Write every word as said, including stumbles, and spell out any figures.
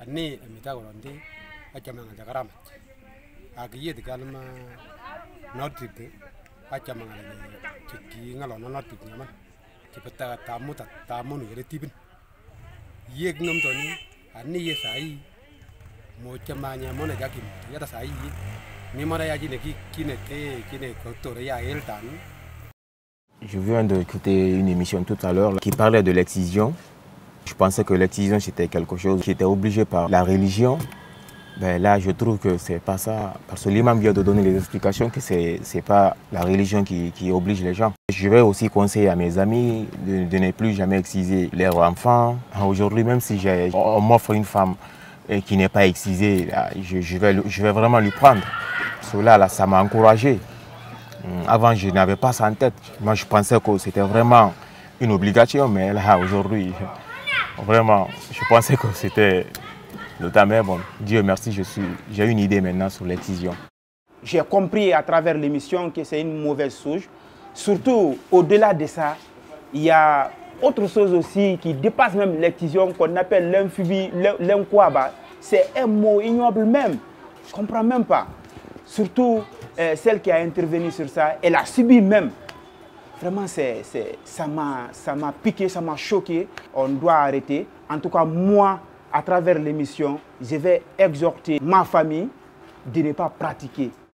Ani mita goronde achamanga jakarama. Akiye dikalma notrip achamanga chiki ngalona notrip nyaman. Cipeta tamu tamu nu retipin. Yek nom toni ani ye sai mo chamanya mo na jakim ya sai ni mo ya jine ki kine te kine docteur ya eltan. Je viens d'écouter une émission tout à l'heure qui parlait de l'excision. Je pensais que l'excision c'était quelque chose qui était obligé par la religion. Ben là, je trouve que c'est pas ça. Parce que l'imam vient de donner les explications que c'est c'est pas la religion qui, qui oblige les gens. Je vais aussi conseiller à mes amis de, de ne plus jamais exciser leurs enfants. Aujourd'hui, même si on m'offre une femme qui n'est pas excisée, je, je, vais, je vais vraiment lui prendre. Cela, là, ça m'a encouragé. Avant, je n'avais pas ça en tête. Moi, je pensais que c'était vraiment une obligation, mais là, aujourd'hui, vraiment, je pensais que c'était le temps. Mais bon, Dieu merci, j'ai une idée maintenant sur l'excision. J'ai compris à travers l'émission que c'est une mauvaise souche. Surtout, au-delà de ça, il y a autre chose aussi qui dépasse même l'excision, qu'on appelle l'infubie, l'inquaba. C'est un mot ignoble même. Je ne comprends même pas. Surtout, euh, celle qui a intervenu sur ça, elle a subi même. Vraiment, c'est, c'est, ça m'a piqué, ça m'a choqué. On doit arrêter. En tout cas, moi, à travers l'émission, je vais exhorter ma famille de ne pas pratiquer.